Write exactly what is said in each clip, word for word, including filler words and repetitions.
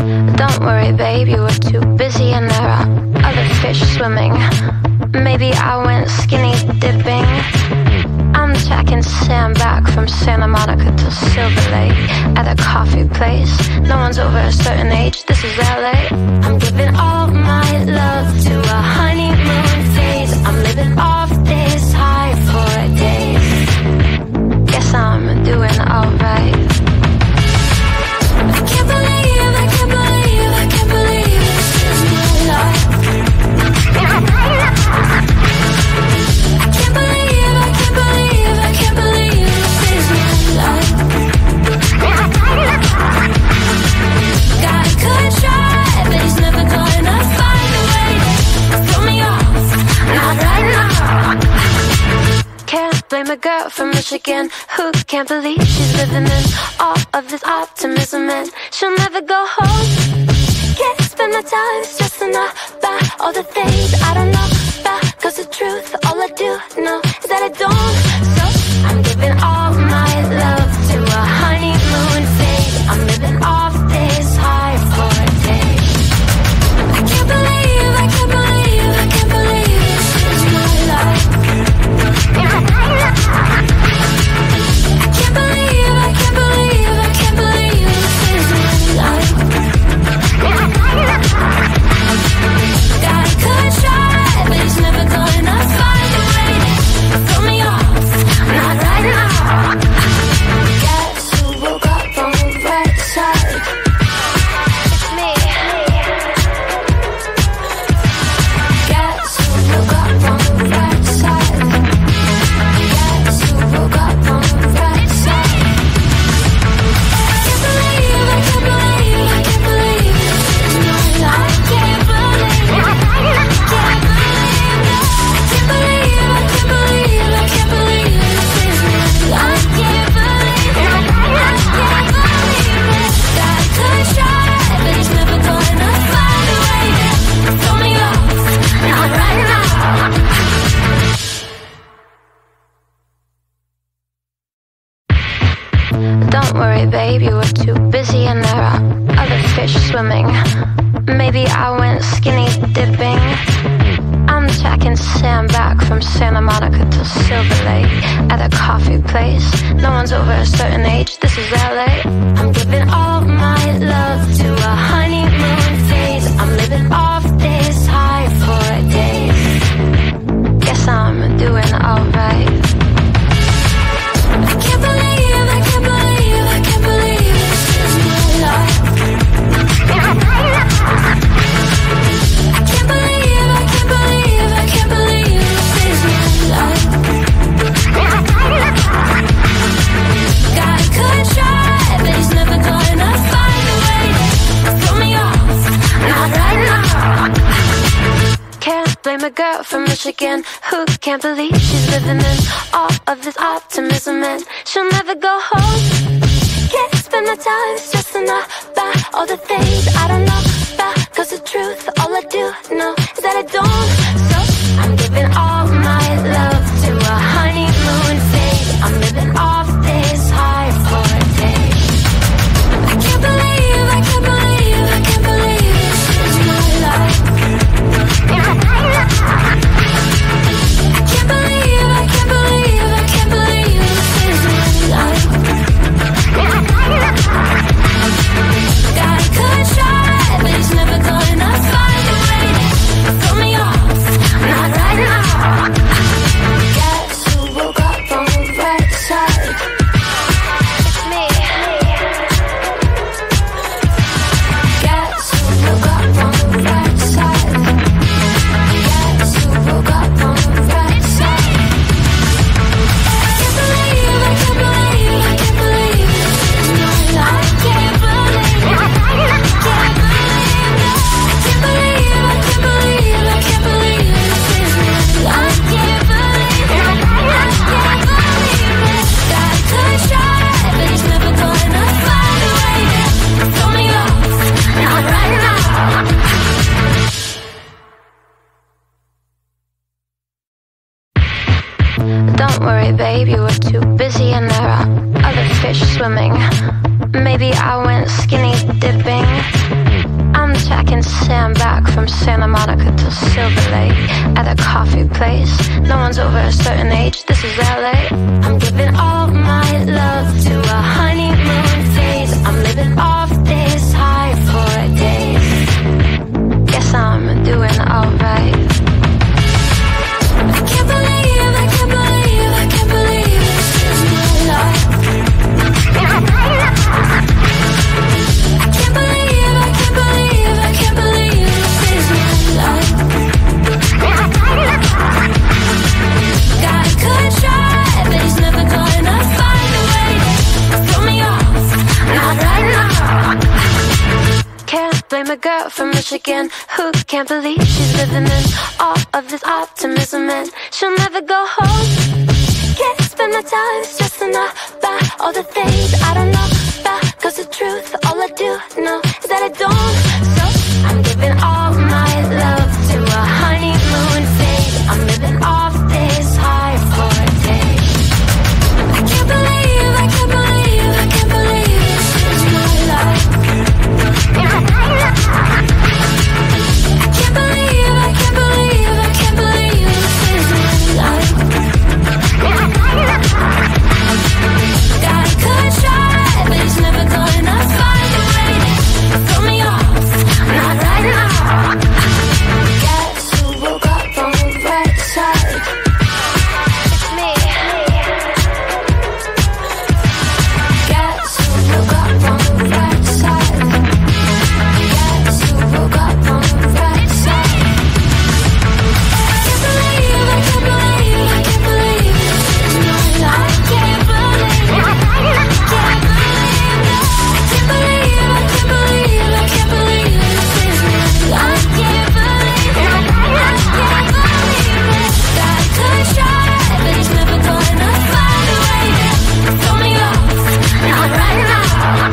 Don't worry, babe, you were too busy and there are other fish swimming. Maybe I went skinny dipping. I'm tracking Sam back from Santa Monica to Silver Lake at a coffee place. No one's over a certain age, this is L A. I'm giving all my love to a honeymoon phase. I'm living off this high for days. Guess I'm doing alright. I can't believe, I can't believe, I can't believe this is my life. I can't believe, I can't believe, I can't believe this is my life. Got a good try, but he's never gonna find a way to throw me off, not right now. Can't blame a girl from Michigan who can't believe she's living in all of this optimism, and she'll never go home. Can't spend my time stressing about all the things I don't know about, cause the truth, all I do know is that I don't. So I'm giving all my love to a honeymoon phase. I'm living off this high for a day. I can't believe, I can't believe, I can't believe this is my life. I can't believe, I can't believe, I can't believe this is my life. Got a good try, but he's never gonna find a way to throw me off, not right now. Guess who woke up on the right side? It's me. Guess who woke up on the right side? Guess who woke up on the right side? I can't believe, I can't believe, I can't believe this is my life. I can't believe, I can't believe, I can't believe, I can't believe, I can't believe this is my life. I can't believe, I can't believe it. Got a good try, but he's never gonna find a way to throw me off, not right now. Don't worry, babe, you were too busy and there are other fish swimming. Maybe I went skinny dipping. I'm tracking Sam back from Santa Monica to Silver Lake at a coffee place. No one's over a certain age, this is L A. I'm giving all my love to a honeymoon phase. I'm living off this high for days. Guess I'm doing alright. I can't believe, I can't believe, I can't believe this is my life. I can't believe, I can't believe, I can't believe this is my life. Got a good try, but he's never gonna find a way to throw me off, not right now. Can't blame a girl from Michigan who can't believe she's living in all of this optimism, and she'll never go home. Can't spend my time stressing about all the things I don't know about, cause the truth, all I do know is that I don't. So I'm giving all my love to a honeymoon phase. I'm living off this high for a day. I can't believe, I can't believe, I can't believe this is my life. I can't believe, I can't believe, I can't believe this is my life. Got a good try, but he's never gonna find a way to throw me off, not right now. Guess who woke up on the right side? It's me. Guess who woke up on the right side? Guess who woke up on the right side? I can't believe, I can't believe, I can't believe this is my life. I can't believe, I can't believe, I can't believe, I can't believe, I can't believe this is my life. I can't believe, I can't believe it. Got a good try, but he's never gonna find a way to throw me off, not right now. Don't worry, babe, you were too busy and there are other fish swimming. Maybe I went skinny dipping. from Santa Monica to Silver Lake at a coffee place. No one's over a certain age, this is L A. I'm giving all my love to a honeymoon phase. I'm living off this high for a day. Guess I'm doing alright. I can't believe, I can't believe, I can't believe this is my life. I can't believe, I can't believe, I can't believe this is my life. God could try, but he's never gonna find a way to throw me off, not right now. Can't blame a girl from Michigan who can't believe she's living in all of this optimism, and she'll never go home. Can't spend my time stressing about all the things I don't know about, cause the truth, all I do know is that I don't. So I'm giving all my love to a honeymoon phase. I'm living off this high for a day. I can't believe, I can't believe, I can't believe this is my life. I can't believe, I can't believe, I can't believe this is my life. God could try, but he's never gonna find a way to throw me off, not right now. Guess who woke up on the right side? It's me. Guess who woke up on the right side? Guess who woke up on the right side? I can't believe, I can't believe, I can't believe this is my life. I can't believe, I can't believe, I can't believe, I can't believe, I can't believe this is my life. I can't believe, I can't believe it. God could try, but he's never gonna find a way to throw me off, not right now.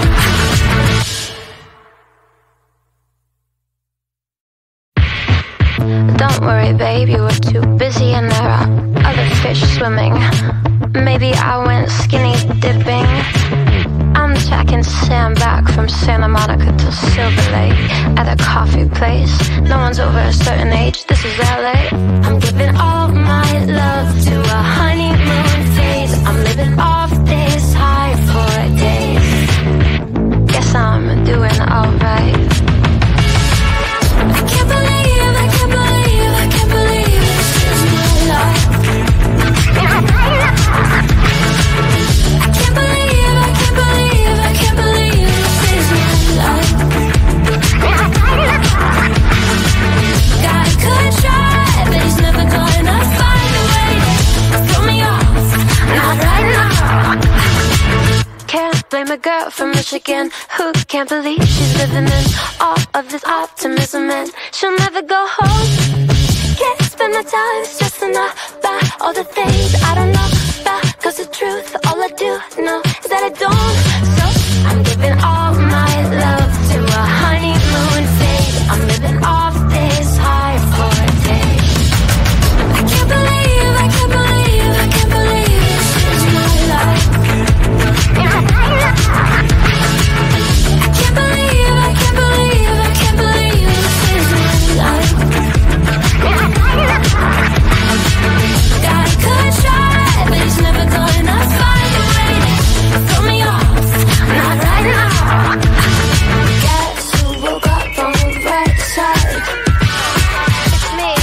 Don't worry, babe, you were too busy and there are other fish swimming. Maybe I went skinny dipping. I'm tracking Sam back from Santa Monica to Silver Lake at a coffee place. No one's over a certain age, this is L A. I'm giving all my love to a honeymoon phase. I'm living off this high for a day. Guess I'm doing alright. I can't believe, I can't believe, I can't believe this is my life. I can't believe, I can't believe, I can't believe this is my life. God could try, but he's never gonna find a way to throw me off, not right now. Can't blame a girl from Michigan who can't believe she's living in all of this optimism, and she'll never go home. Can't spend my time stressing about all the things I don't know about, cause the truth, all I do know is that I don't. So I'm giving all my love to a honeymoon phase. I'm living off this high for a day. I can't believe, I can't believe, I can't believe this is my life. I can't believe, I can't believe, I can't believe this is my life. God could try, but he's never gonna find a way to throw me off, not right now. Guess who woke up on the right side? It's me.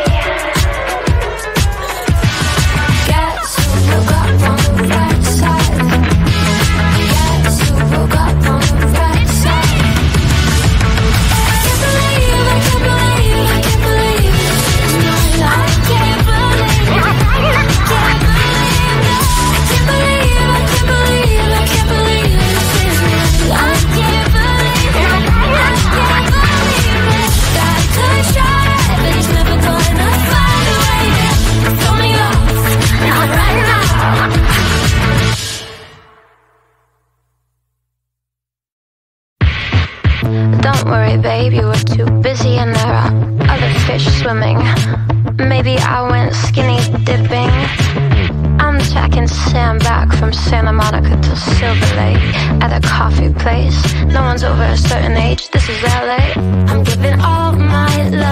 Guess who woke up on the right side? Guess who woke up on the right side? I can't believe, I can't believe, I can't believe this is my life. I can't believe, I can't believe, I can't believe, I can't believe, I can't believe this is my life. I can't believe, I can't believe it. God could try, but he's never gonna find a way to throw me off, not right now. Don't worry, babe, you were too busy and there are other fish swimming. Maybe I went skinny dipping. I'm tracking Sam back from Santa Monica to Silver Lake at a coffee place. No one's over a certain age, this is L A. I'm giving all my love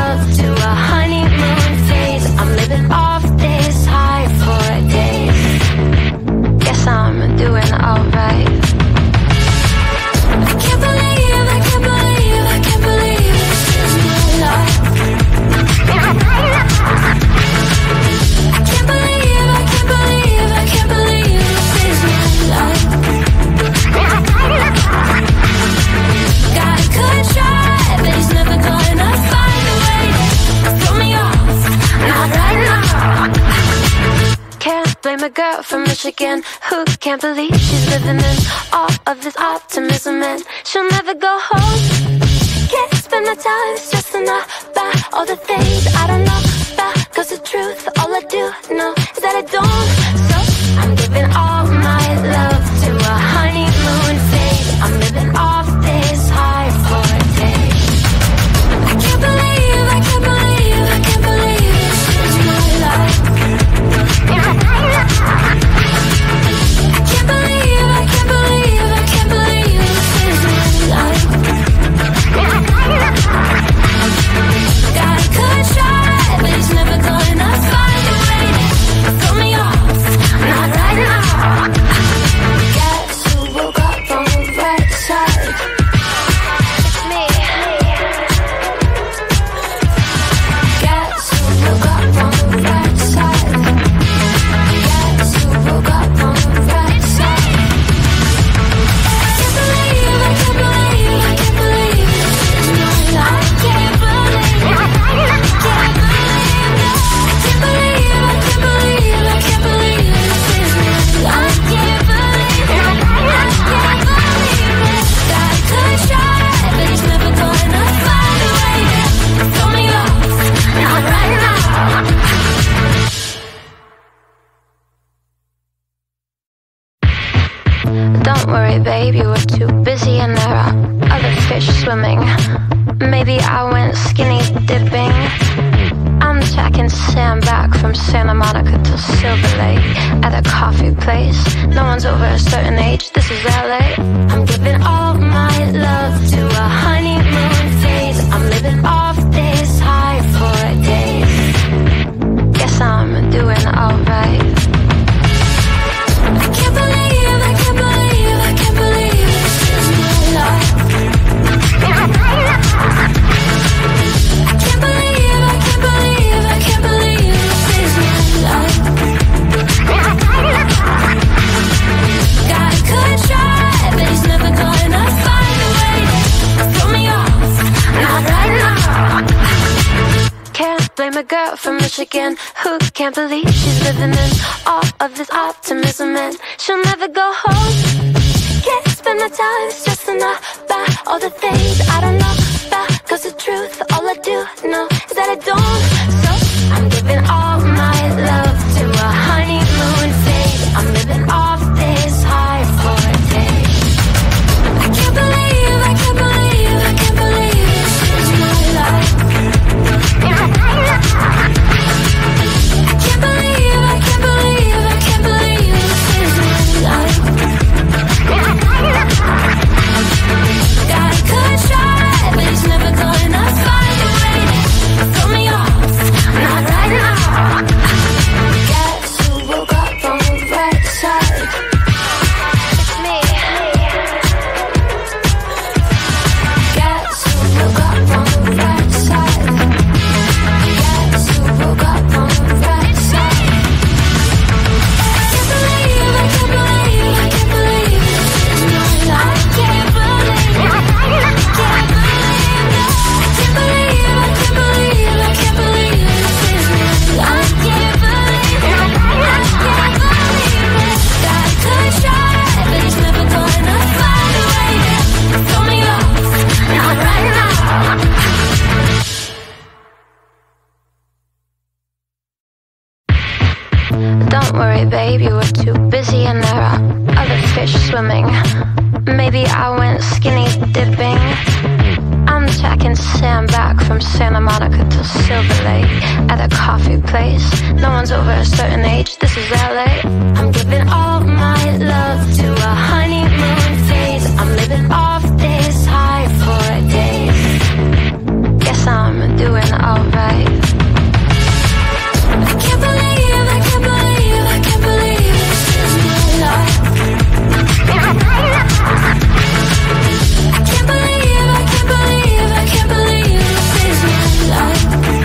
a girl from Michigan who can't believe she's living in all of this optimism, and she'll never go home. Can't spend my time stressing about all the things I don't know about, 'cause the truth, all I do know is that I don't. So I'm giving all my love to a honeymoon phase. I'm living off this high for a day. I can't believe, I can't believe, I can't believe this is my life. I can't believe, I can't believe, I can't believe this is my life. God could try, but he's never gonna find a way to throw me off. Not right now. Guess who woke up on the right side? It's me. Guess who woke up on the right side? Guess who woke up on the right side? I can't believe, I can't believe, I can't believe this is my life. I can't believe, I can't believe, I can't believe, I can't believe, I can't believe this is my life. I can't believe, I can't believe it. God could try, but he's never gonna find a way to throw me off. Not right now. Don't worry, babe, you were too busy and there are other fish swimming. Maybe I went skinny dipping. I'm tracking Sam back from Santa Monica to Silver Lake at a coffee place. No one's over a certain age, this is L A. I'm giving all my love to a honeymoon phase. I'm living off this high for a day. Guess I'm doing alright. I can't believe, I can't believe, I can't believe this is my life. I can't believe, I can't believe, I can't believe this is my life. God could try, but he's never gonna find a way to throw me off. Not right now. Can't blame a girl from Michigan who can't believe she's living in all of this optimism, and she'll never go home. Can't spend my time stressing about all the things I don't know about, 'cause the truth, all I do know is that I don't. So I'm giving all my love to a honeymoon phase. I'm living off this high for a day. I can't believe, I can't believe, I can't believe this is my life. I can't believe, I can't believe, I can't believe this is my life. God could try, but he's never gonna find a way to throw me off. Not right now. Guess who woke up on the right side? It's me. Guess who woke up on the right side? Guess who woke up on the right side? I can't believe, I can't believe, I can't believe this is my life. I can't believe, I can't believe, I can't believe, I can't believe, I can't believe this is my life. I can't believe, I can't believe it. God could try, but he's never gonna find a way to throw me off. Not right now. Don't worry, babe, you were too busy and there are other fish swimming. Maybe I went skinny dipping. I'm tracking Sam back from Santa Monica to Silver Lake at a coffee place. No one's over a certain age, this is L A. I'm giving all my love to a honeymoon phase. I'm living off this high for a day. Guess I'm doing alright. I can't believe, I can't believe, I can't believe this is my life. I can't believe, I can't believe, I can't believe this is my life.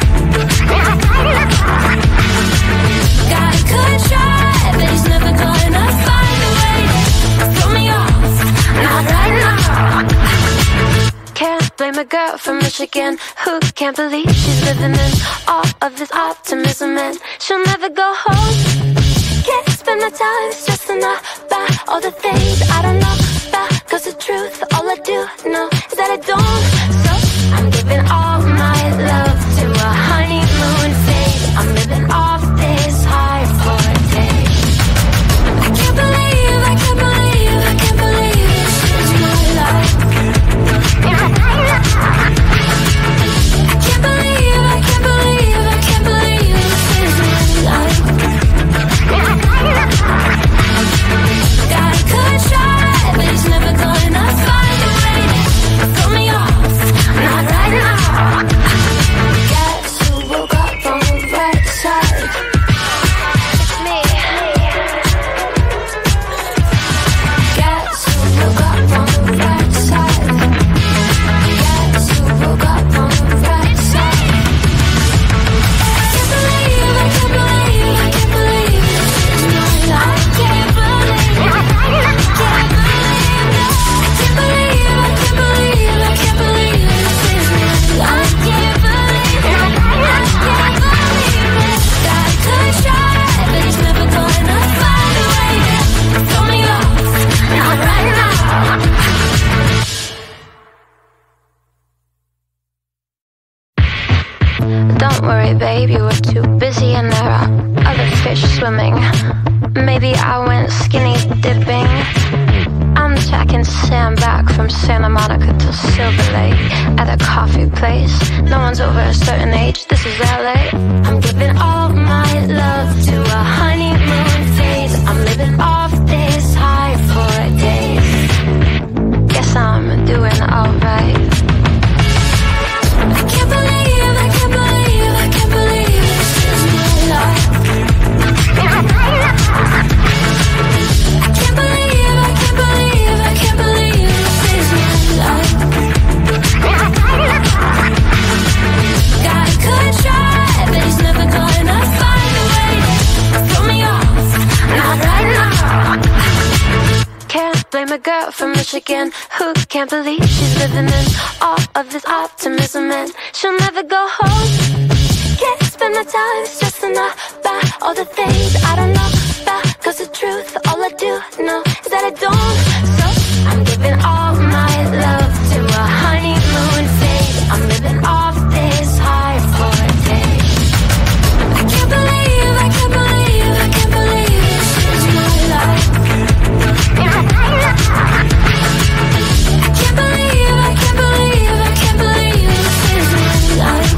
God could try, but he's never gonna find a way to throw me off. Not right now. Can't blame a girl from Michigan who can't believe she's living in all of this optimism, and she'll never go home. Can't spend my time stressing about all the things I don't know about. Cause the truth, all I do know is that I don't. So I'm giving all my love to a honeymoon phase. I'm living off this high for a day. I can't believe, I can't believe, I can't believe this is my life. I can't believe, I can't believe, I can't believe this is my life. God could try, but he's never gonna find a way to throw me off. Not right now. Guess who woke up on the right side? It's me. Guess who woke up on the right side? Guess who woke up on the right side? I can't believe, I can't believe, I can't believe this is my life. I can't believe, I can't believe, I can't believe, I can't believe, I can't believe this is my life. I can't believe, I can't believe it. God could try, but he's never gonna find a way to throw me off. Not right now. Don't worry, babe, you were too busy and there are other fish swimming. Maybe I went skinny dipping. I'm tracking Sam back from Santa Monica to Silver Lake at a coffee place. No one's over a certain age, this is L A. I'm giving all my love to a honeymoon phase. I'm living off this high for a day. Guess I'm doing alright. I can't believe, I can't believe, I can't believe this is my life. I can't believe, I can't believe, I can't believe this is my life. God could try, but he's never gonna find a way to throw me off. Not right now. Can't blame a girl from Michigan who can't believe she's living in all of this optimism and she'll never go home. Can't spend my time stressing about all the things I don't know about. Cause the truth, all I do know is that I don't. So I'm giving all my love to a honeymoon phase. I'm living off this high for a day. I can't believe, I can't believe, I can't believe this is my life. I can't believe, I can't believe, I can't believe this is my life.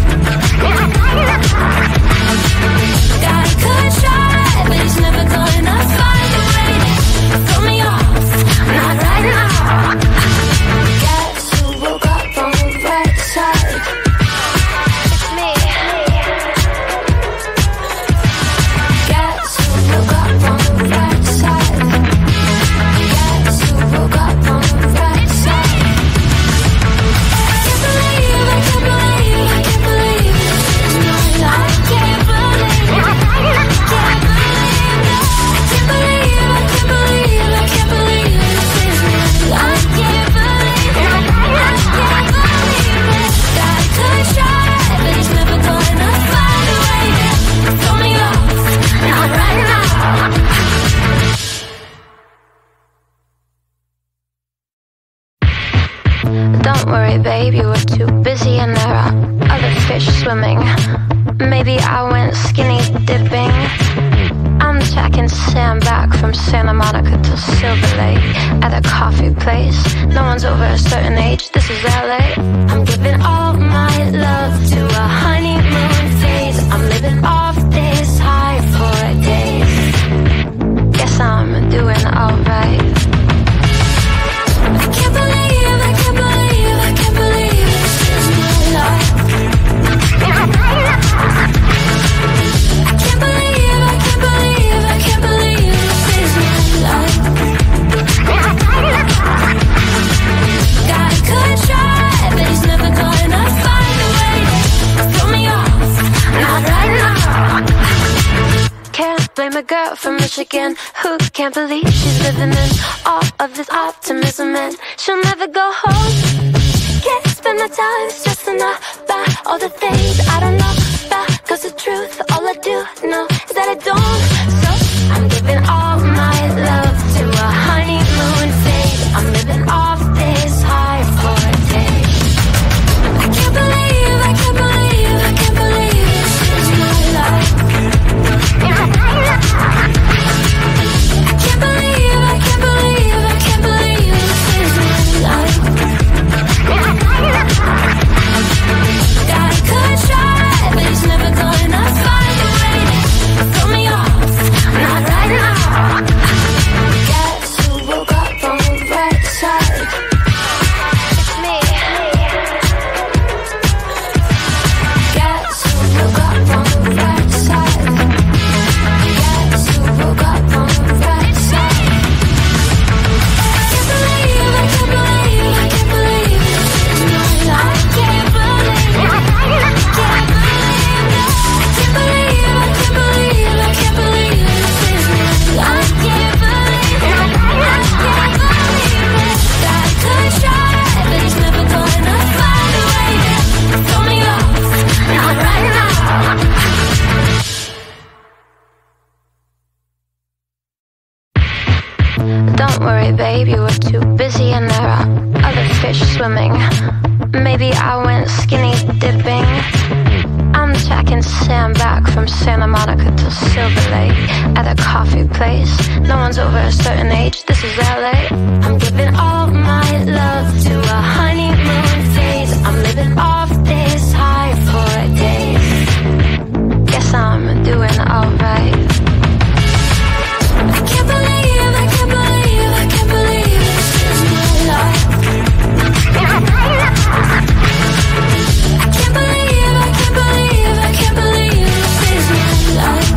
God could try, but he's never gonna find a way to throw me off. Not right now. Guess who woke up on the right side? It's me. Guess who woke up on the right side? Guess who woke up on the right side? I can't believe, I can't believe, I can't believe this is my life. I can't believe, I can't believe, I can't believe, I can't believe, I can't believe this is my life. I can't believe, I can't believe it. God could try, but he's never gonna find a way to throw me off. Not right now. Don't worry, babe, you were too busy and there are other fish swimming. Maybe I went skinny dipping. I'm tracking Sam back from Santa Monica to Silver Lake at a coffee place. No one's over a certain age, this is L A. I'm giving all my love to a honeymoon phase. I'm living off this high for a day. Guess I'm doing alright. I can't believe, I can't believe, I can't believe this is my life. I can't believe, I can't believe, I can't believe this is my life. God could try, but he's never gonna find a way to throw me off. Not right now. Can't blame a girl from Michigan who can't believe she's living in all of this optimism and she'll never go home. Can't spend my time stressing about all the things I don't know about. Cause the truth, all I do know is that I don't. So babe, you were too busy and there are other fish swimming. Maybe I went skinny dipping. I'm tracking Sam back from Santa Monica to Silver Lake at a coffee place. No one's over a certain age, this is L A. I'm giving all my love to a honeymoon phase. I'm living off this high for a day. Guess I'm doing alright. I can't believe, I can't believe, I can't believe this is my life. I can't believe, I can't believe, I can't believe this is my life.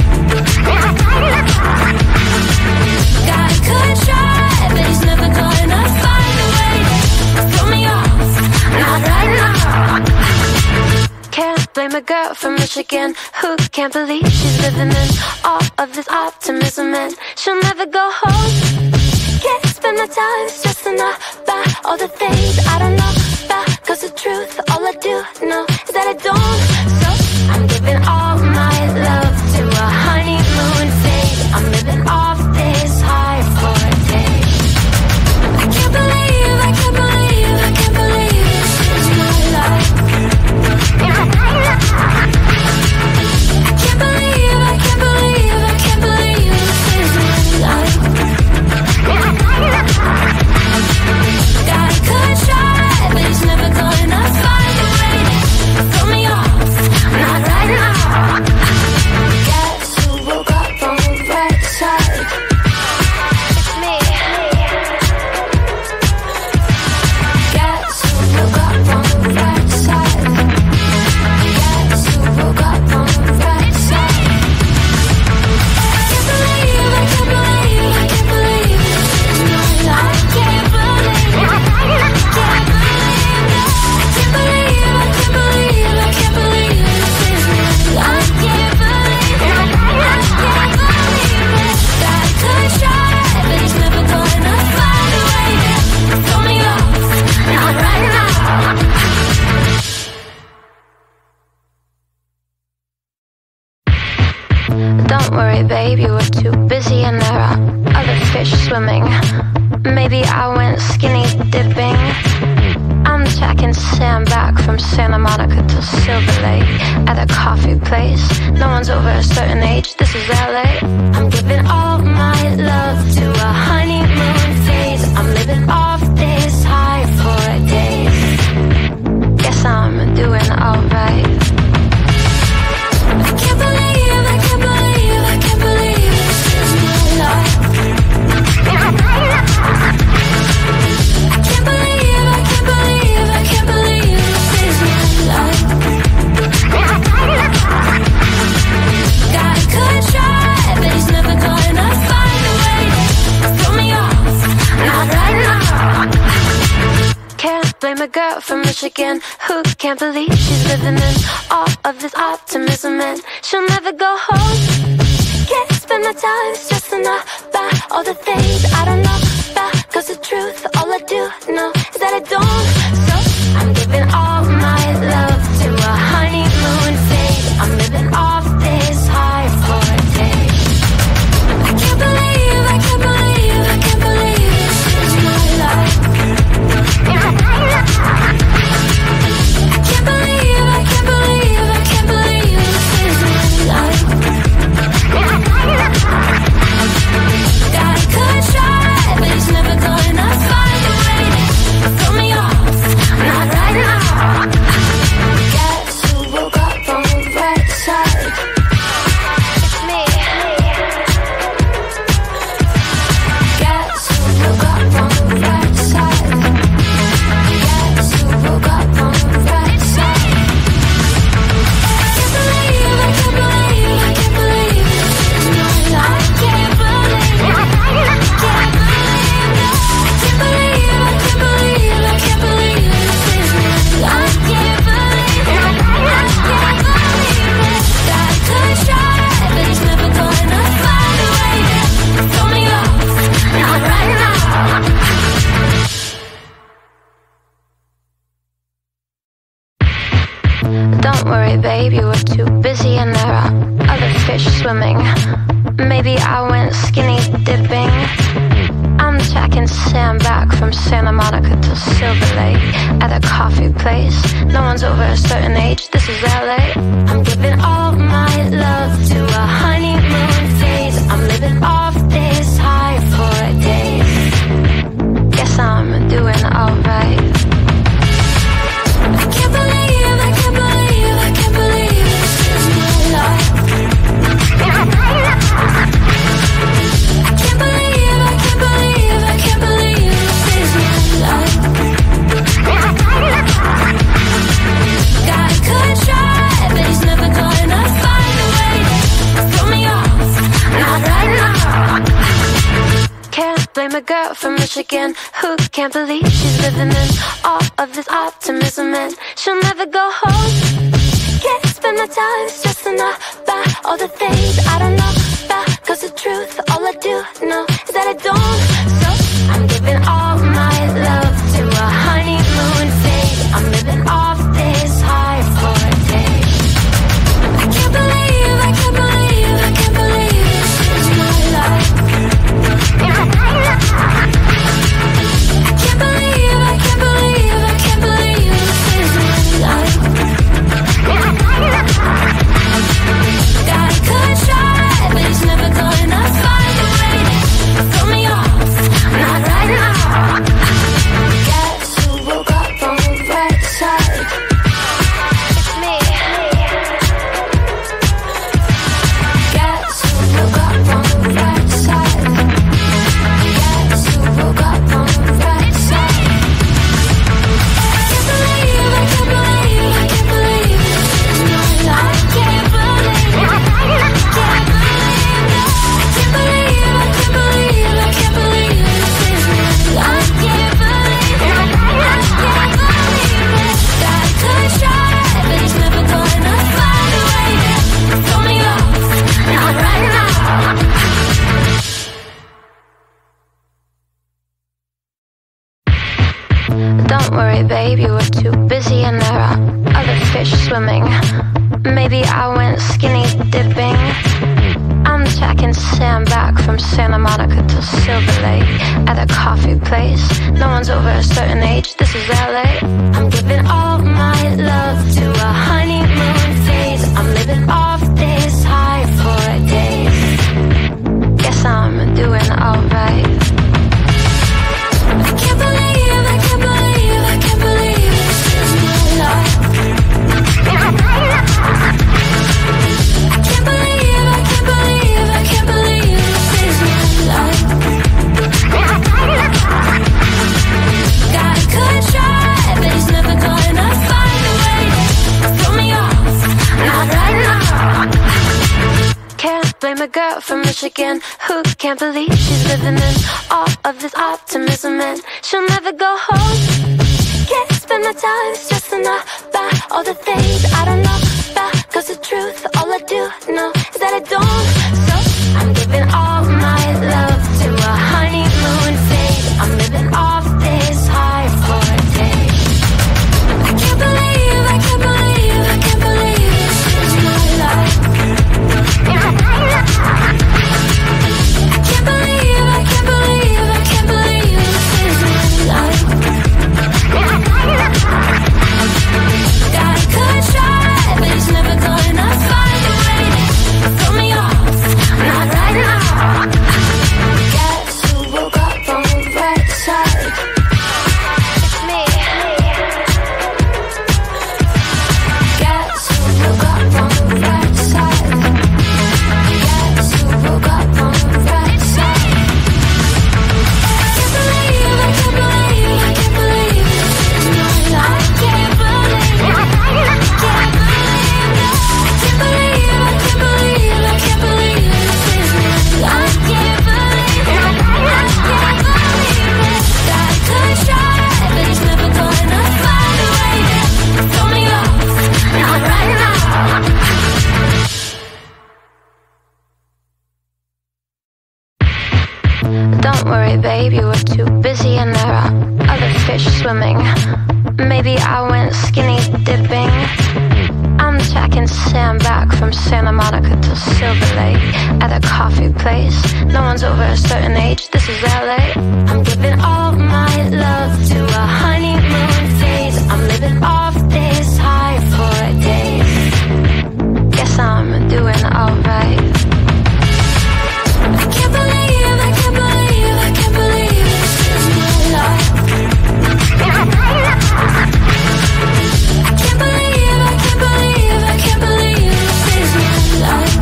God could try, but he's never gonna find a way to throw me off. Not right now. Can't blame a girl from Michigan who can't believe she's living in all of this optimism, and she'll never go home. Can't spend my time stressing about all the things I don't know about, cause the truth, all I do know is that I don't. So I'm giving all my love to a honeymoon phase. I'm living off this high for a day. I can't believe, I can't believe, I can't believe this is my life. I can't believe, I can't believe, I can't believe this is my life. God could try, but he's never gonna find a way to throw me off. Not right now. Guess who woke up on the right side? It's me. Guess who woke up on the right side? Guess who woke up on the right side? I can't believe, I can't believe, I can't believe this is my life. I can't believe, I can't believe, I can't believe, I can't believe, I can't believe this is my life. I can't believe, I can't believe it. God could try, but he's never gonna find a way to throw me off. Not right now. Don't worry, babe, you were too busy and there are other fish swimming. Maybe I went skinny dipping. I'm tracking Sam back from Santa Monica to Silver Lake at a coffee place. No one's over a certain age, this is L A. I'm giving all my love to a honeymoon phase. I'm living off this high for a day. Guess I'm doing alright. I can't believe, I can't believe, I can't believe this is my life. I can't believe, I can't believe, I can't believe this is my life. God could try, but he's never gonna find a way to throw me off. Not right now. Can't blame a girl from Michigan who can't believe she's living in all of this optimism, and she'll never go home. Can't spend my time stressing about all the things I don't know about, cause the truth, all I do know is that I don't. So I'm giving all my love to a honeymoon phase. I'm living off this high for a day. I can't believe, I can't believe, I can't believe this is my life. I can't believe, I can't believe, I can't believe this is my life. God could try, but he's never gonna find a way to throw me off. Not right now. Guess who woke up on the right side? It's me. Guess who woke up on the right side? Guess who woke up on the right side? I can't believe, I can't believe, I can't believe this is my life. I can't believe, I can't believe, I can't believe, I can't believe, I can't believe this is my life. I can't believe, I can't believe it. God could try, but he's never gonna find a way to throw me off. Not right now. Don't worry, babe, you were too busy and there are other fish swimming. Maybe I went skinny dipping. I'm tracking Sam back from Santa Monica to Silver Lake at a coffee place. No one's over a certain age, this is L A. I'm giving all my love to a honeymoon phase. I'm living off this high for a day. Guess I'm doing alright. I can't believe, I can't believe, I can't believe this is my life. I can't believe, I can't believe, I can't believe this is my life. God could try, but he's never gonna find a way to throw me off. Not right now. Can't blame a girl from Michigan who can't believe she's living in all of this optimism, and she'll never go home. Can't spend my time stressing about all the things I don't know about, cause the truth, all I do know is that I don't. So I'm giving all my love to a honeymoon phase. I'm living off this high for a day. I can't believe, I can't believe, I can't believe this is my life. I can't believe, I can't believe, I can't believe this is my life. God could try, but he's never gonna find a way to throw me off. Not right now. Guess who woke up on the right side? It's me. Guess who woke up on the right side? Guess who woke up on the right side? I can't believe, I can't believe, I can't believe this is my life. I can't believe, I can't believe, I can't believe, I can't believe, I can't believe this is my life. I can't believe, I can't believe it. God could try, but he's never gonna find a way to throw me off. Not right now. Don't worry, babe, you were too busy and there are other fish swimming. Maybe I went skinny dipping. I'm tracking Sam back from Santa Monica to Silver Lake at a coffee place. No one's over a certain age, this is L A. I'm giving all my love to a honeymoon phase. I'm living off this high for a day. Guess I'm doing alright. I can't believe, I can't believe, I can't believe this is my life. I can't believe, I can't believe, I can't believe this is my life. God could try, but he's never gonna find a way to throw me off. Not right now. Can't blame a girl from Michigan who can't believe she's living in all of this optimism, and she'll never go home. Can't spend my time stressing about all the things I don't know about, cause the truth, all I do know is that I don't. So I'm giving all my love to a honeymoon phase. I'm living off this high for a day. I can't believe, I can't believe, I can't believe this is my life. I can't believe, I can't believe, I can't believe this is my life. God could try, but he's never gonna find a way to throw me off. Not right now. Guess who woke up on the right side? It's me. Guess who woke up on the right side? Guess who woke up on the right side? I can't believe, I can't believe, I can't believe this is my life. I can't believe, I can't believe, I can't believe, I can't believe, I can't believe this is my life. I can't believe, I can't believe it. God could try, but he's never gonna find a way to throw me off. Not right now. Don't worry, babe, you were too busy and there are other fish swimming. Maybe I went skinny dipping. I'm tracking Sam back from from Santa Monica to Silver Lake at a coffee place. No one's over a certain age, this is L A. I'm giving all my love to a honeymoon phase. I'm living off this high for a day. Guess I'm doing alright. I can't believe, I can't believe, I can't believe this is my life. I can't believe, I can't believe, I can't believe this is my life.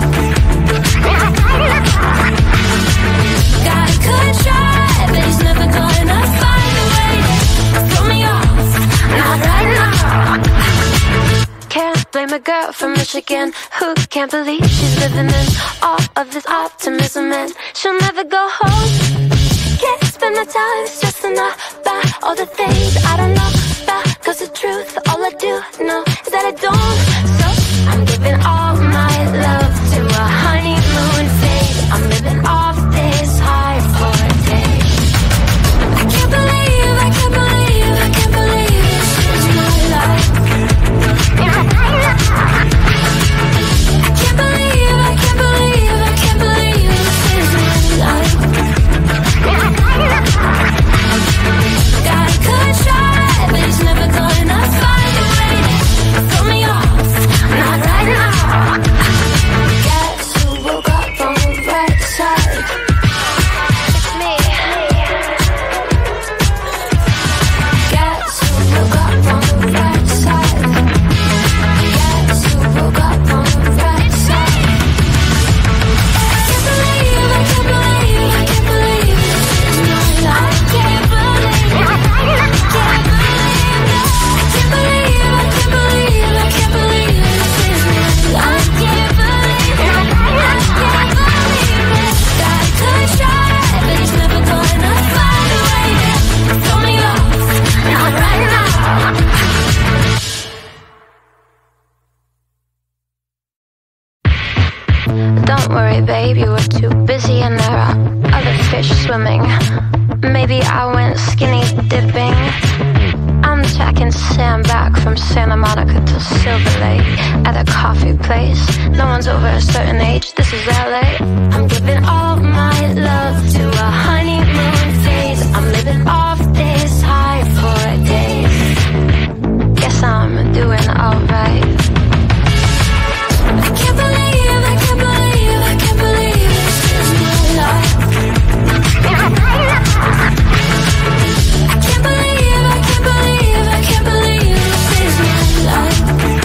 Guy could try, but he's never gonna find a way to throw me off. Not right now. Can't blame a girl from Michigan who can't believe she's living in all of this optimism, and she'll never go home. Can't spend my time stressing about all the things I don't know about, cause the truth, all I do know is that I don't. So I'm giving all my love to a honeymoon phase. I'm living off this high for a day. I can't believe, I can't believe, I can't believe this is my life. I can't believe, I can't believe, I can't believe this is my life. Guy could try, but he's never gonna find a way to throw me off. Not right now. Guess who woke up on the right side? It's me. Guess who woke up on the right side? Guess who woke up on the right side? I can't believe, I can't believe, I can't believe this is my life. I can't believe, I can't believe, I can't believe, I can't believe, I can't believe this is my life. I can't believe, I can't believe it. Guy could try, but he's never gonna find a way to throw me off. Not right now. Don't worry, babe, you were too busy and there are other fish swimming. Maybe I went skinny dipping. I'm tracking Sam back from Santa Monica to Silver Lake at a coffee place. No one's over a certain age, this is L A. I'm giving all my love to a honeymoon phase. I'm living off this high for a day. Guess I'm doing alright. I can't believe, I can't believe, I can't believe this is my life. I can't believe, I can't believe, I can't believe this is my life.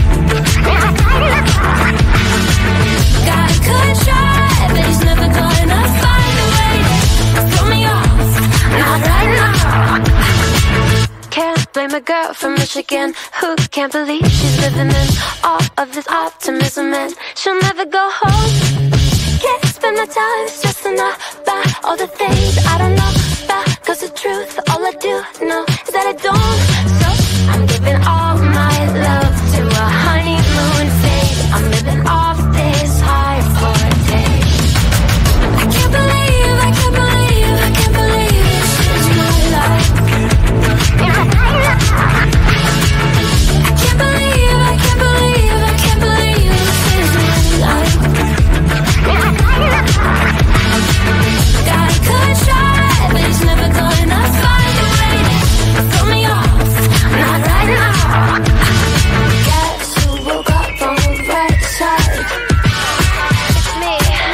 Guy could try, but he's never gonna find a way to throw me off. Not right now. Can't blame a girl from Michigan who can't believe she's living in all of this optimism, and she'll never go home. Can't spend my time stressing about all the things I don't know about, cause the truth, all I do know is that I don't. So I'm giving all my love to a honeymoon phase. I'm living off this high for a day. I can't believe, I can't believe, I can't believe this is my life. I can't believe, I can't believe, I can't believe this is my life. Guy could try, but he's never gonna find a way to throw me off. Not right now. Guess who woke up on the right side? It's me.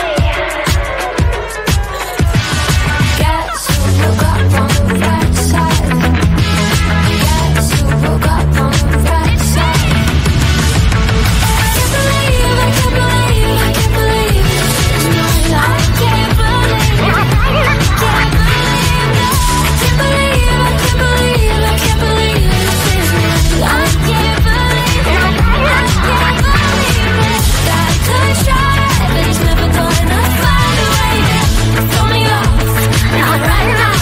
Guess who woke up on the right side? Guess who woke up on the right side? I can't believe, I can't believe, I can't believe this is my life. I can't believe, I can't believe, I can't believe, I can't believe, I can't believe this is my life. I can't believe, I can't believe it. Guy could try, but he's never gonna find a way to throw me off. Not right now.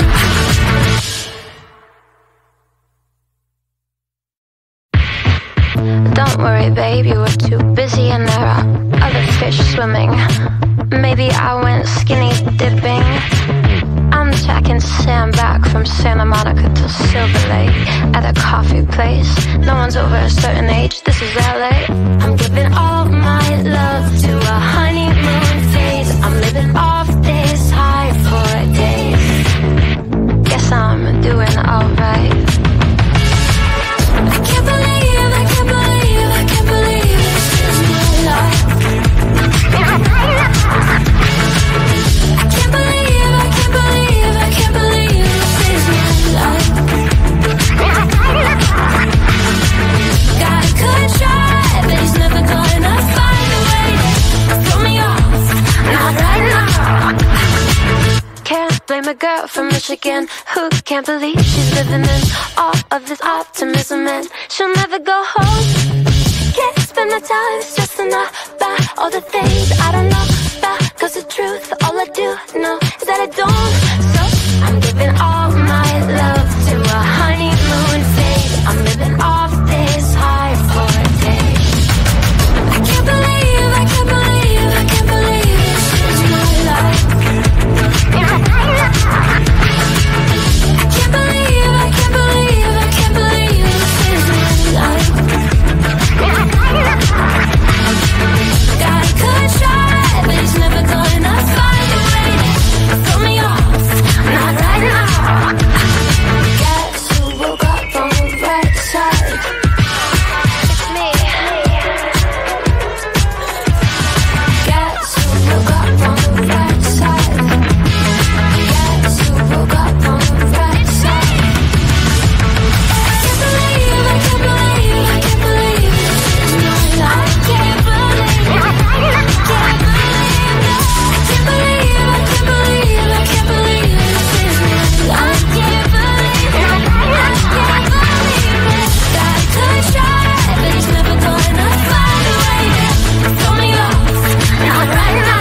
Don't worry, babe, you were too busy and there are other fish swimming. Maybe I went skinny dipping. I'm tracking Sam back from Santa Monica to Silver Lake at a coffee place. No one's over a certain age, this is L A. I'm giving all my love girl from Michigan who can't believe she's living in all of this optimism, and she'll never go home. Can't spend my time stressing about all the things I don't know about, cause the truth, all I do know is that I don't. So I'm giving all my love to a honeymoon phase. I'm living off this high for a day. I can't believe, I can't believe, I can't believe this is my life. I can't believe, I can't believe, I can't believe this is my life. God could try, but he's never gonna find a way to throw me off. Not right now. Guess who woke up on the right side? It's me. Guess who woke up on the right side? Guess who woke up on the right side? I can't believe, I can't believe, I can't believe this is my life. I can't believe, I can't believe, I can't believe, I can't believe, I can't believe this is my life. I can't believe, I can't believe it. God could try, but he's never gonna find a way to throw me off. Not right now.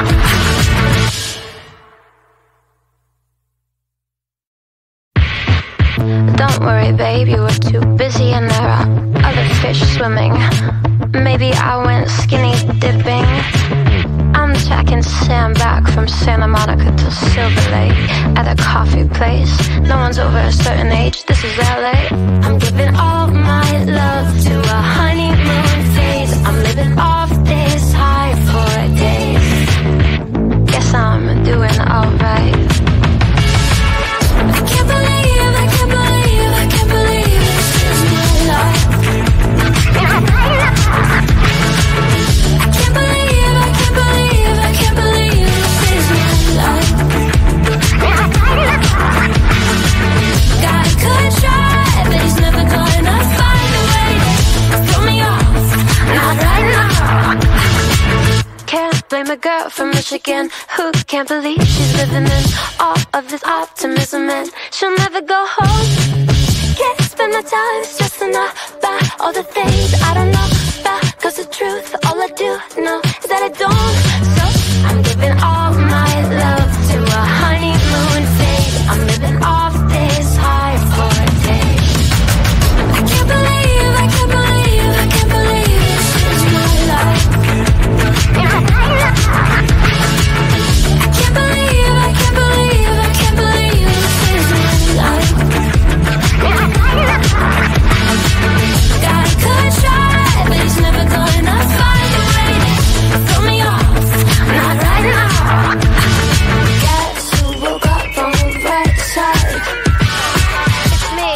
Don't worry, babe, you were too busy and there are other fish swimming. Maybe I went skinny dipping. I'm tracking Sam back from Santa Monica to Silver Lake at a coffee place. No one's over a certain age, this is L A. I'm giving all my love to a honeymoon phase. I'm living off this high for a day. Guess I'm doing alright. I can't believe, I can't believe, I can't believe this is my life. I can't believe, I can't believe, I can't believe this is my life. God could try, but he's never gonna find a way to throw me off. Not right now. Can't blame a girl from Michigan who can't believe she's living in all of this optimism, and she'll never go home. Can't spend my time stressing about all the things I don't know about, cause the truth, all I do know is that I don't. So I'm giving all my love to a honeymoon phase. I'm living off this high for a day. I can't believe, I can't believe, I can't believe this is my life. I can't believe, I can't believe, I can't believe this is my life. God could try, but he's never gonna find a way to throw me off. Not right now. Guess who woke up on the right side? It's me.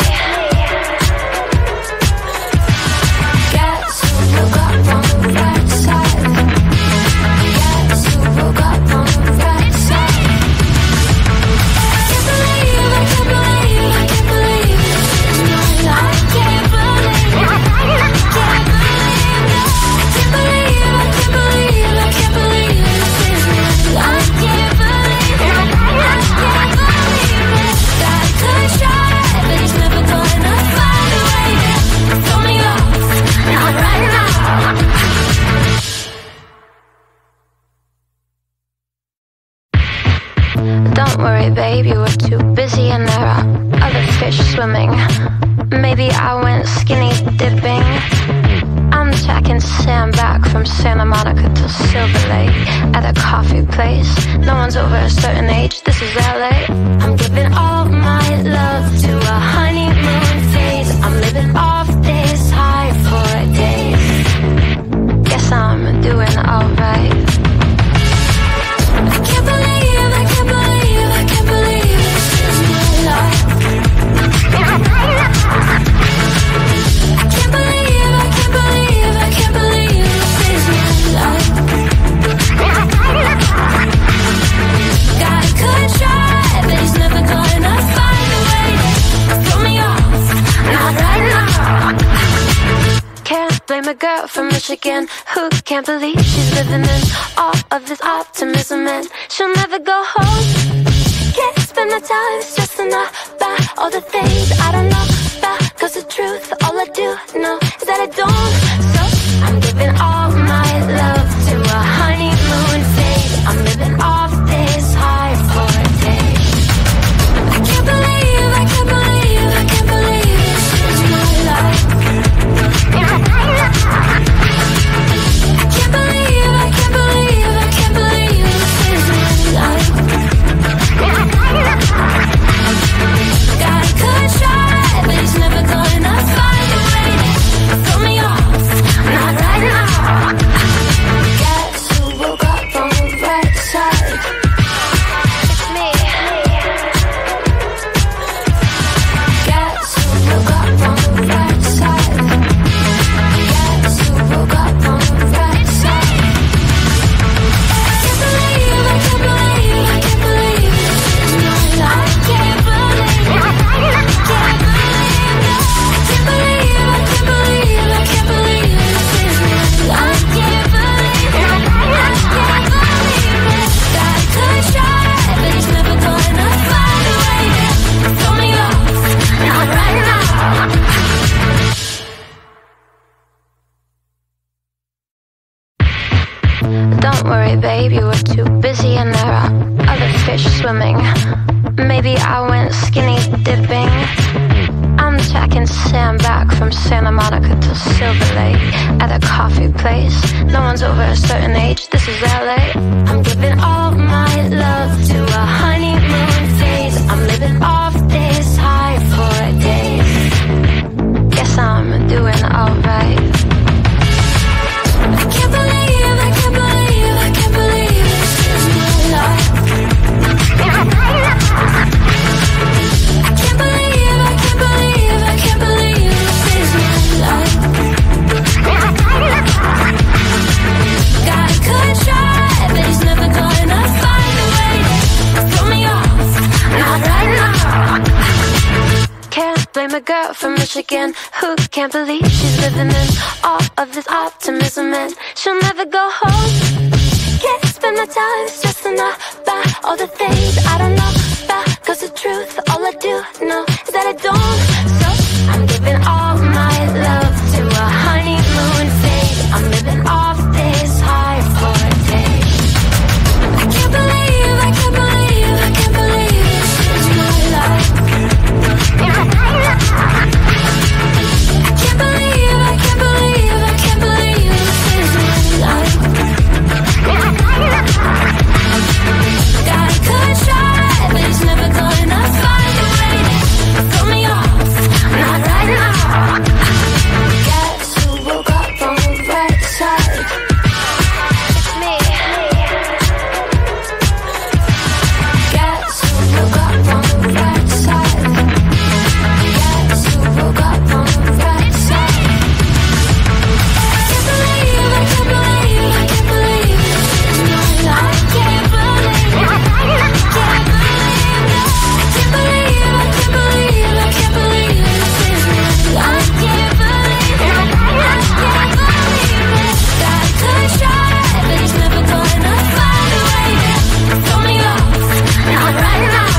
Guess who woke up on the right side? Guess who woke up on the right side? I can't believe, I can't believe, I can't believe this is my life. I can't believe, I can't believe, I can't believe, I can't believe, I can't believe this is my life. I can't believe, I can't believe it. God could try, but he's never gonna find a way to throw me off. Not right now. Don't worry, babe, you were too busy and there are other fish swimming. Maybe I went skinny dipping. I'm tracking Sam back from Santa Monica to Silver Lake at a coffee place. No one's over a certain age, this is L A. I'm giving all my love to a honeymoon phase. I'm living off this high for a day. Guess I'm doing alright. I can't believe, I can't believe, I can't believe this is my life. I can't believe, I can't believe, I can't believe this is my life. God could try, but he's never gonna find a way to throw me off. Not right now. Can't blame a girl from Michigan who can't believe she's living in all of this optimism, and she'll never go home. Can't spend my time stressing about all the things I don't know about. Cause the truth, all I do know is that I don't. So I'm giving all my love to a honeymoon phase. I'm living off this high for a day. I can't believe, I can't believe, I can't believe this is my life. I can't believe, I can't believe, I can't believe this is my life. God could try, but he's never gonna find a way to throw me off. Not right now. Guess who woke up on the right side? It's me. Guess who woke up on the right side? Guess who woke up on the right side? I can't believe, I can't believe, I can't believe this is my life. I can't believe, I can't believe, I can't believe, I can't believe, I can't believe this is my life. I can't believe, I can't believe it. God could try, but he's never gonna find a way to throw me off. Not right now. Don't worry, babe, you were too busy and there are other fish swimming. Maybe I went skinny dipping. I'm tracking Sam back from Santa Monica to Silver Lake at a coffee place. No one's over a certain age, this is L A. I'm giving all my love to a honeymoon phase. I'm living off this high for a day. Guess I'm doing alright. I can't believe, I can't believe, I can't believe this is my life. I can't believe, I can't believe, I can't believe this is my life. God could try, but he's never gonna find a way to throw me off. Not right now. Can't blame a girl from Michigan who can't believe she's living in all of this optimism, and she'll never go home. Can't spend my time stressing about all the things I don't know about. Cause the truth, all I do know is that I don't. So I'm giving all my love to a honeymoon phase. I'm living off this high for a day. I can't believe, I can't believe, I can't believe this is my life. I can't believe, I can't believe, I can't believe this is my life. God could try, but he's never gonna find a way to throw me off. Not right now. Guess who woke up on the right side? It's me. Guess who woke up on the right side? Guess who woke up on the right side? I can't believe, I can't believe, I can't believe this is my life. I can't believe, I can't believe, I can't believe, I can't believe, I can't believe this is my life. I can't believe, I can't believe it. God could try, but he's never gonna find a way to throw me off. Not right now.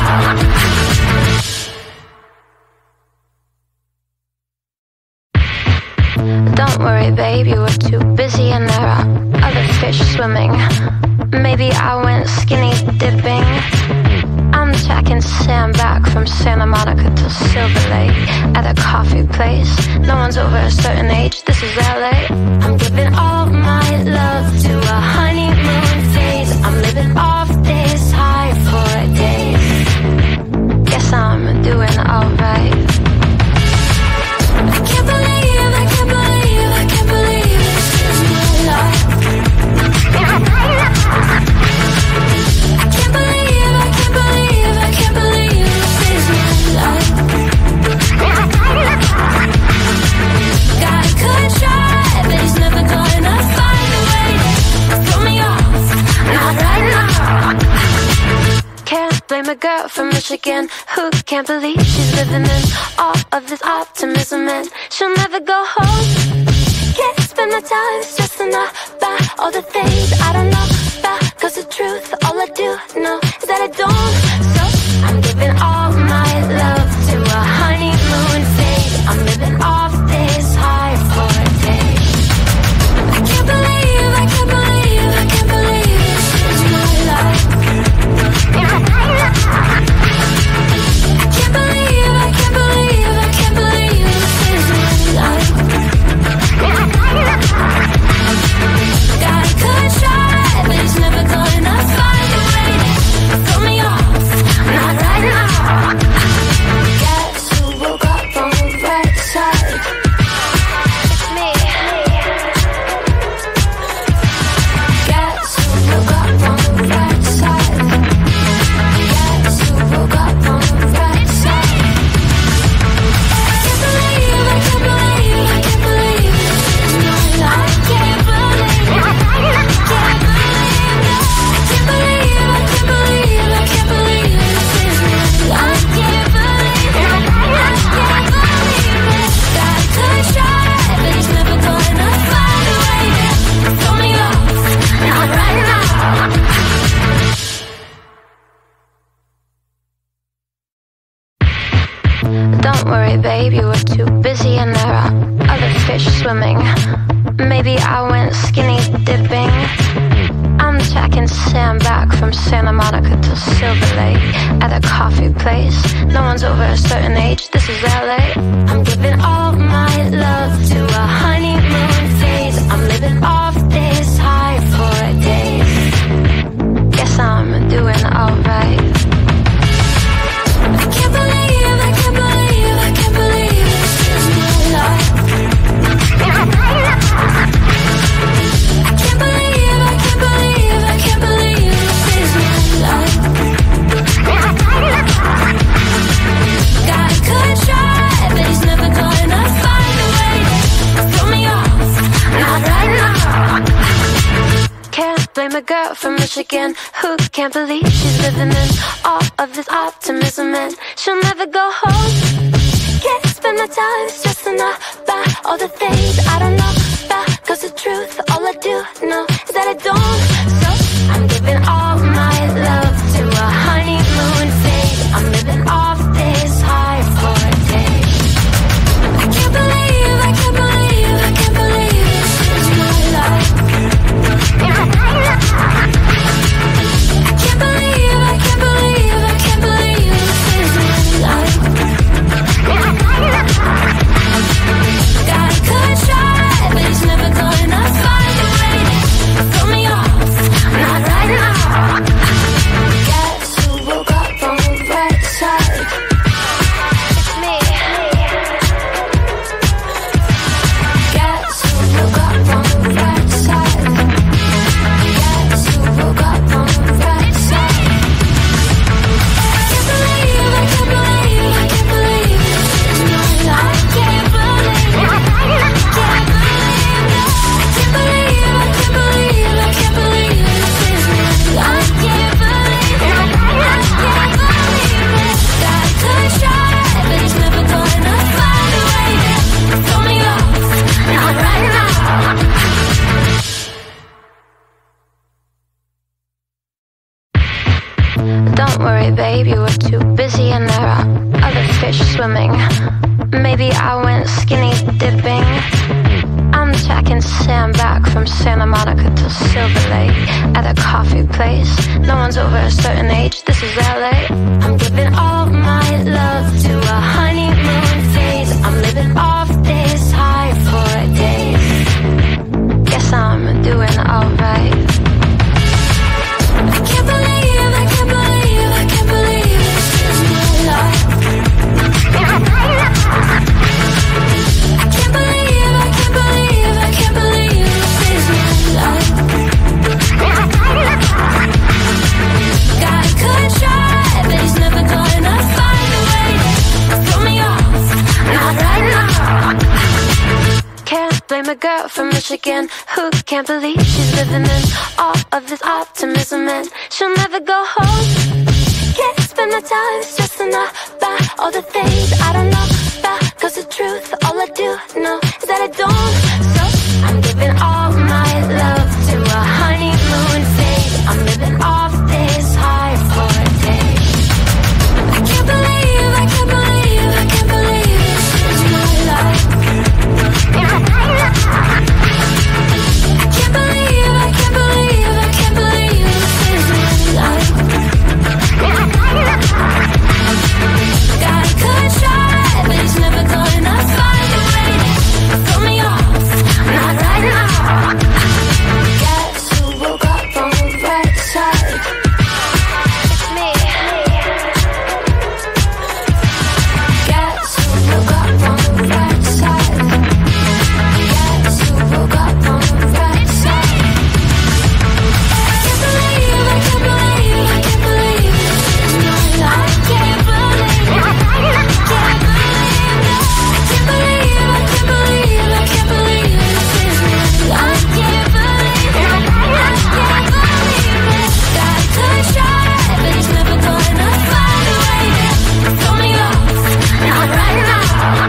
Don't worry, babe, you were too busy and there are other fish swimming. Maybe I went skinny dipping. I'm tracking Sam back from Santa Monica to Silver Lake at a coffee place. No one's over a certain age, this is L A. I'm giving all my love to a honeymoon phase. I'm living off this high for a day. Guess I'm doing alright. I can't believe, I can't believe, I can't believe this is my life. I can't believe, I can't believe, I can't believe this is my life. God could try, but he's never gonna find a way to throw me off. Not right now. Can't blame a girl from Michigan who can't believe she's living in all of this optimism, and she'll never go home. Can't spend my time stressing about all the things I don't know about. Cause the truth, all I do know is that I don't. So swimming. Maybe I went skinny dipping. I'm tracking Sam back from Santa Monica to Silver Lake at a coffee place. No one's over a certain age, this is L A. I'm giving all my love to a honeymoon phase. I'm living off this high for days. Guess I'm doing alright. I can't believe, I can't believe, I can't believe this is my life. I can't believe, I can't believe, I can't believe this is my life. God could try, but he's never gonna find a way to throw me off. Not right now. Can't blame a girl from Michigan who can't believe she's living in all of this optimism, and she'll never go home. Can't spend my time stressing about all the things I don't know about, 'cause the truth, all I do know is that I don't. So I'm giving all my love to a honeymoon phase. I'm living off this high for a day. I can't believe, I can't believe, I can't believe this is my life. I can't believe, I can't believe, I can't believe this is my life. God could try, but he's never gonna find a way to throw me off. Not right now. Guess who woke up on the right side? It's me. Guess who woke up on the right side? Guess who woke up on the right side? I can't believe, I can't believe, I can't believe this is my life. I can't believe, I can't believe, I can't believe, I can't believe, I can't believe this is my life. I can't believe, I can't believe it. God could try, but he's never gonna find a way to throw me off. Not right now. Don't worry, babe, you were too busy and there are other fish swimming. Maybe I went skinny dipping. I'm tracking Sam back from Santa Monica to Silver Lake at a coffee place. No one's over a certain age, this is L A. I'm giving all my love to a honeymoon phase. I'm living off this high for days. Guess I'm doing alright. I can't believe, I can't believe, I can't believe this is my life. I can't believe, I can't believe, I can't believe this is my life. God could try, but he's never gonna find a way to throw me off. Not right now. Can't blame a girl from Michigan who can't believe she's living in all of this optimism, and she'll never go home. Can't spend my time stressing about all the things I don't know about, 'cause the truth, all I do know is that I don't. So I'm giving all my love to a honeymoon phase. I'm living off this high for a day. I can't believe, I can't believe, I can't believe this is my life. I can't believe, I can't believe, I can't believe this is my life. God could try, but he's never gonna find a way to throw me off. Not right now. Guess who woke up on the right side? It's me. Guess who woke up on the right side? Guess who woke up on the right side? I can't believe, I can't believe, I can't believe this is my life. I can't believe, I can't believe, I can't believe, I can't believe, I can't believe this is my life. I can't believe, I can't believe it. God could try, but he's never gonna find a way to throw me off. Not right now.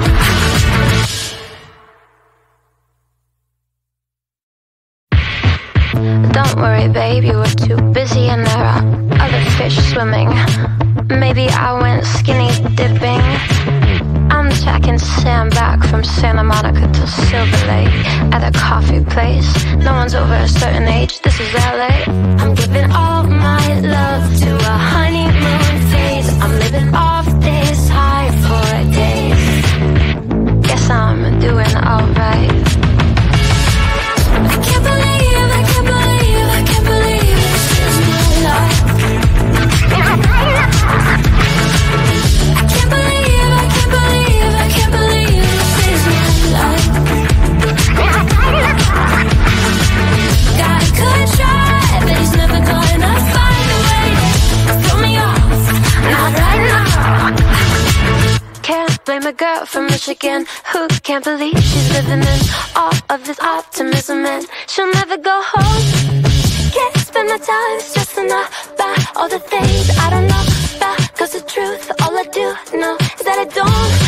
Don't worry, babe, you were too busy and there are other fish swimming. Maybe I went skinny dipping. I'm much I can say I'm back from Santa Monica to Silver Lake at a coffee place. No one's over a certain age, this is L A. I'm giving all my love to a honeymoon phase. I'm living off this high for a day. Guess I'm doing alright. I can't believe, I can't believe, I can't believe this is my life. I can't believe, I can't believe, I can't believe this is my life. God could try, but he's never gonna find a way to throw me off. Not right now. Can't blame a girl from Michigan who can't believe she's living in all of this optimism, and she'll never go home. Can't spend my time stressing about all the things I don't know about, 'cause the truth, all I do know is that I don't